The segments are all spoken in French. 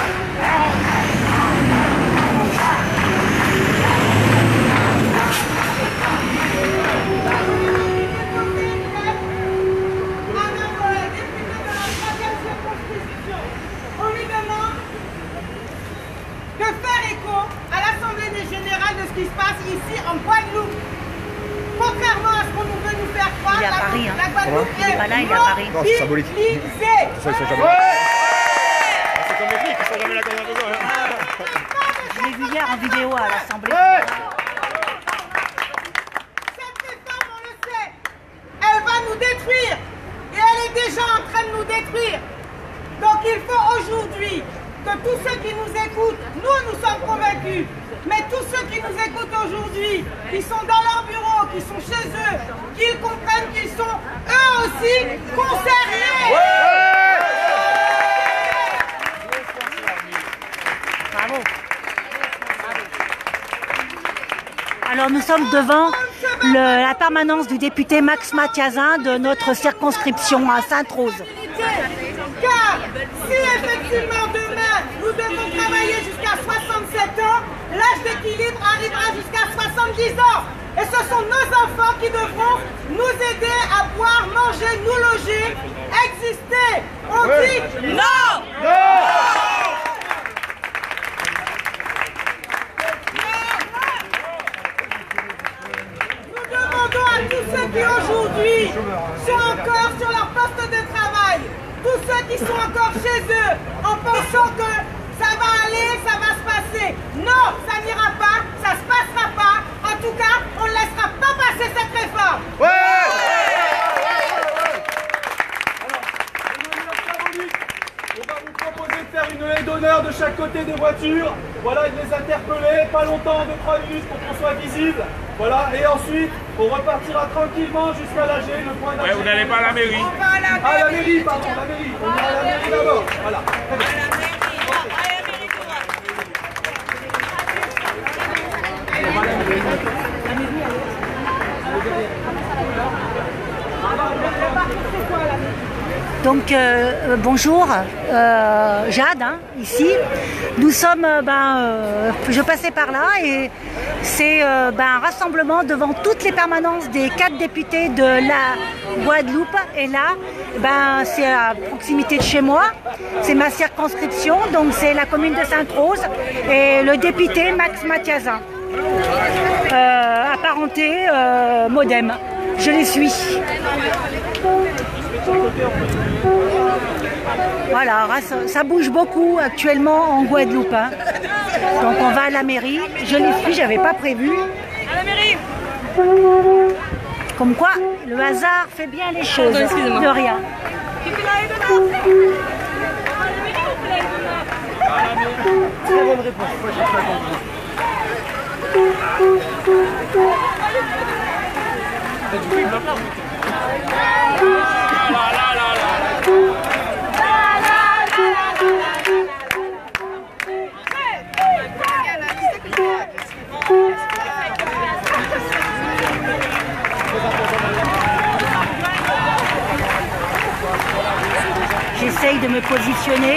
Ce qui se passe ici en Guadeloupe. Contrairement à ce qu'on veut nous faire croire, il est à Paris, la Guadeloupe il est pas là, il est à Paris. Non, c'est symbolique. C'est ça, ils sont jamais là. C'est comme les flics, ils sont jamais là quand il y a besoin. Je l'ai vu hier en vidéo à l'Assemblée. Cette réforme, on le sait, elle va nous détruire. Et elle est déjà en train de nous détruire. Donc il faut aujourd'hui que tous ceux qui nous écoutent, nous sommes convaincus, mais tous ceux qui nous écoutent aujourd'hui, qui sont dans leur bureau, qui sont chez eux, qu'ils comprennent qu'ils sont eux aussi concernés. Bravo. Alors nous sommes devant la permanence du député Max Mathiazin de notre circonscription à Sainte-Rose. Car si effectivement demain nous devons travailler jusqu'à 67 ans, l'âge d'équilibre arrivera jusqu'à 70 ans. Et ce sont nos enfants qui devront nous aider à boire, manger, nous loger, exister. On dit non! Nous demandons à tous ceux qui aujourd'hui sont encore sur leur poste de travail, tous ceux qui sont encore chez eux, en pensant que ça va aller, ça va se passer. Non, ça n'ira pas, ça se passera pas. En tout cas, on ne laissera pas passer cette réforme. On va vous proposer de faire une haie d'honneur de chaque côté des voitures. Voilà, et de les interpeller, pas longtemps, 2-3 minutes pour qu'on soit visible. Voilà, et ensuite, on repartira tranquillement jusqu'à l'AG, le point d'AG. Ouais, vous n'allez pas à la mairie. On va à la mairie. À la mairie, pardon, la mairie. On ira à la mairie d'abord. Voilà. Très bien. Donc bonjour, Jade, hein, ici. Nous sommes, je passais par là et c'est un rassemblement devant toutes les permanences des 4 députés de la Guadeloupe. Et là, c'est à proximité de chez moi, c'est ma circonscription, donc c'est la commune de Sainte-Rose et le député Max Mathiazin, apparenté Modem. Je les suis. Voilà, ça bouge beaucoup actuellement en Guadeloupe. Hein. Donc on va à la mairie. Je les suis, j'avais pas prévu. À la mairie. Comme quoi, le hasard fait bien les choses. De rien. Très bonne réponse. Moi, j'ai pas J'essaye de me positionner.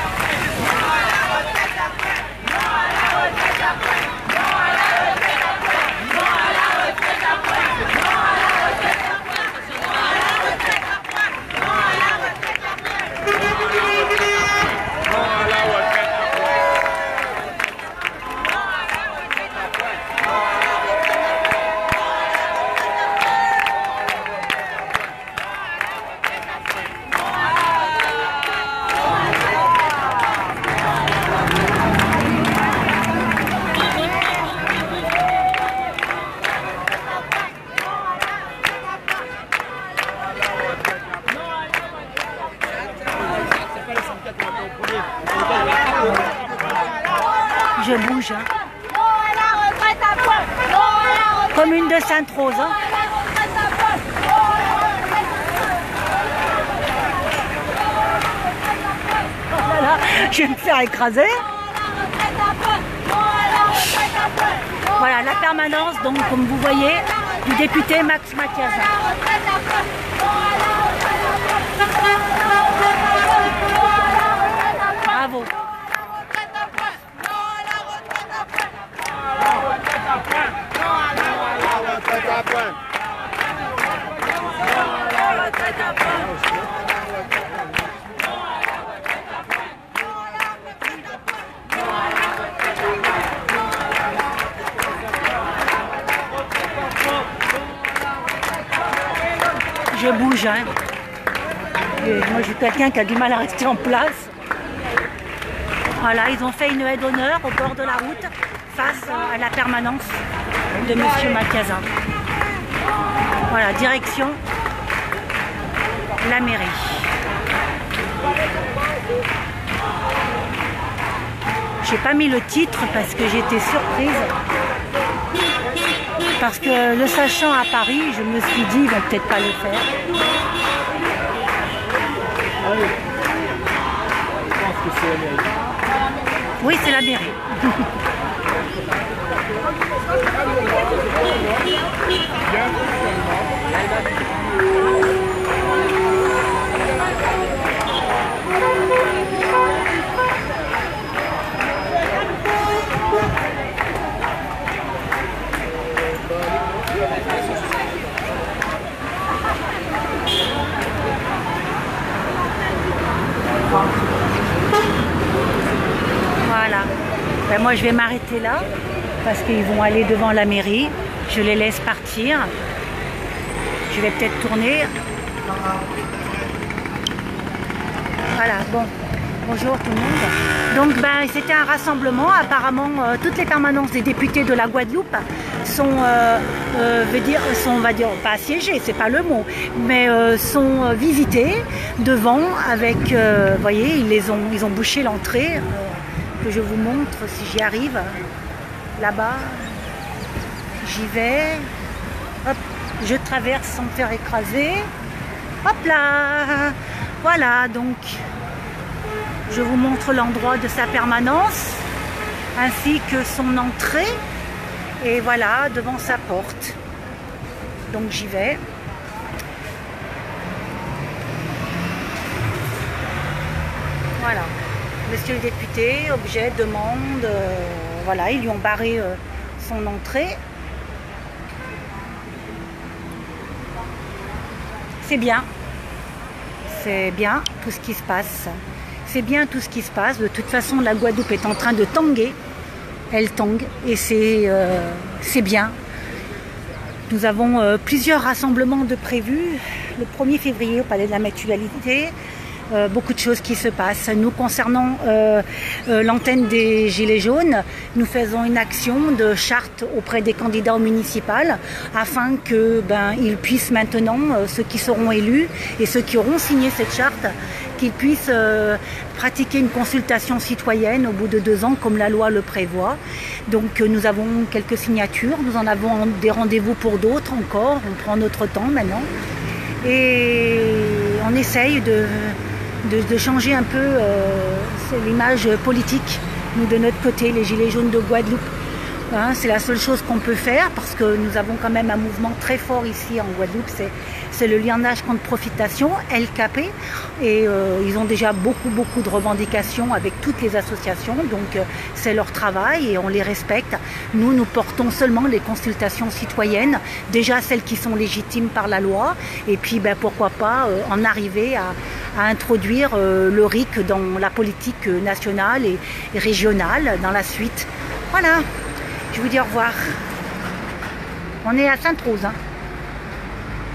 Je bouge. Hein. Commune de Sainte-Rose. Hein. Voilà, je vais me faire écraser. Voilà la permanence, donc comme vous voyez, du député Max Mathiazin. Bravo. je bouge. Hein. Et moi, je suis quelqu'un qui a du mal à rester en place. Voilà, ils ont fait une haie d'honneur au bord de la route face à la permanence de M. Macazin. Voilà, direction la mairie. J'ai pas mis le titre parce que j'étais surprise. Parce que le sachant à Paris, je me suis dit, ils vont peut-être pas le faire. Ah oui. Je pense que c'est la mairie. Oui, c'est la mairie. Voilà. Ben moi je vais m'arrêter là parce qu'ils vont aller devant la mairie. Je les laisse partir. Je vais peut-être tourner. Voilà, bon. Bonjour tout le monde. Donc ben, c'était un rassemblement. Apparemment, toutes les permanences des députés de la Guadeloupe sont, on va dire, pas assiégées, c'est pas le mot, mais sont visitées devant avec, vous voyez, ils ont bouché l'entrée. Que je vous montre si j'y arrive. Là-bas, j'y vais. Hop, je traverse sans me faire écraser. Hop là. Voilà, donc je vous montre l'endroit de sa permanence ainsi que son entrée. Et voilà, devant sa porte. Donc j'y vais. Voilà. Monsieur le député, objet, demande, voilà, ils lui ont barré son entrée. C'est bien tout ce qui se passe. C'est bien tout ce qui se passe. De toute façon, la Guadeloupe est en train de tanguer. Elle tangue et c'est bien. Nous avons plusieurs rassemblements de prévus. Le 1er février au Palais de la Mutualité. Beaucoup de choses qui se passent. Nous, concernant l'antenne des Gilets jaunes, nous faisons une action de charte auprès des candidats au municipal afin que ils puissent maintenant, ceux qui seront élus et ceux qui auront signé cette charte, qu'ils puissent pratiquer une consultation citoyenne au bout de 2 ans comme la loi le prévoit. Donc nous avons quelques signatures, nous en avons des rendez-vous pour d'autres encore, on prend notre temps maintenant et on essaye de changer un peu l'image politique, nous de notre côté, les Gilets jaunes de Guadeloupe. Hein, c'est la seule chose qu'on peut faire parce que nous avons quand même un mouvement très fort ici en Guadeloupe, c'est le liernage contre profitation, LKP, et ils ont déjà beaucoup de revendications avec toutes les associations, donc c'est leur travail et on les respecte. Nous portons seulement les consultations citoyennes, déjà celles qui sont légitimes par la loi, et puis pourquoi pas en arriver à introduire le RIC dans la politique nationale et régionale dans la suite. Voilà, je vous dis au revoir. On est à Sainte-Rose. Hein.